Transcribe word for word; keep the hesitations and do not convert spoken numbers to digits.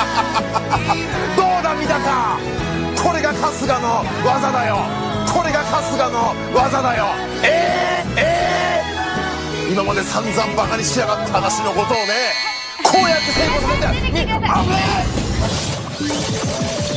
どうだ見たか。これが春日の技だよ。これが春日の技だよ。えー、えー、今まで散々バカにしやがった話のことをね、こうやって成功させて、危ねえ。